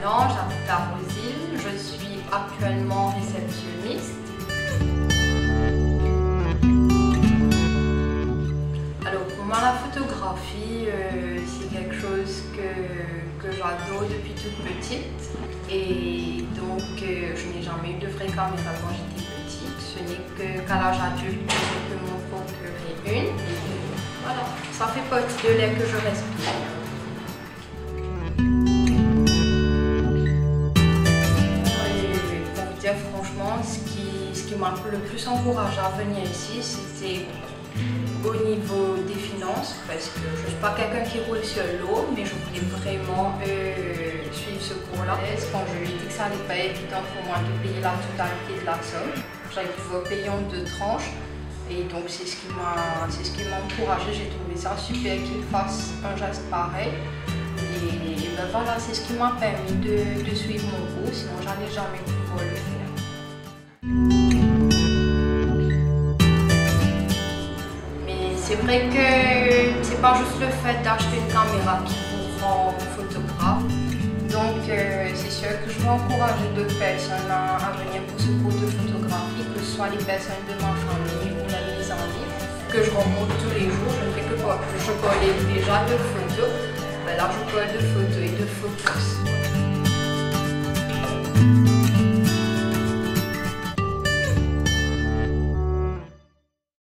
an, j'habite à Rosille, je suis actuellement réceptionniste. Alors pour moi la photographie c'est quelque chose que j'adore depuis toute petite et donc je n'ai jamais eu de vraie caméra quand j'étais petite. Ce n'est qu'à l'âge adulte que j'ai pu m'en procurer une. Et voilà, ça fait partie de l'air que je respire. Pour dire franchement, ce qui m'a le plus encouragé à venir ici, c'était au niveau des finances, parce que je ne suis pas quelqu'un qui roule sur l'eau, mais je voulais vraiment suivre ce cours-là. Quand je lui ai dit que ça n'allait pas être évident pour moi de payer la totalité de la somme, j'allais pouvoir payer en 2 tranches. Et donc c'est ce qui m'a encouragée. J'ai trouvé ça super qu'il fasse un geste pareil. Et ben voilà, c'est ce qui m'a permis de suivre mon cours, sinon j'allais jamais pouvoir le faire. C'est vrai que c'est pas juste le fait d'acheter une caméra qui vous rend photographe. Donc c'est sûr que je vais encourager d'autres personnes à venir pour ce cours de photographie, que ce soit les personnes de ma famille ou mes amis que je rencontre tous les jours. Je ne fais que je parlais déjà de photos, ben là je parle de photos et de photos.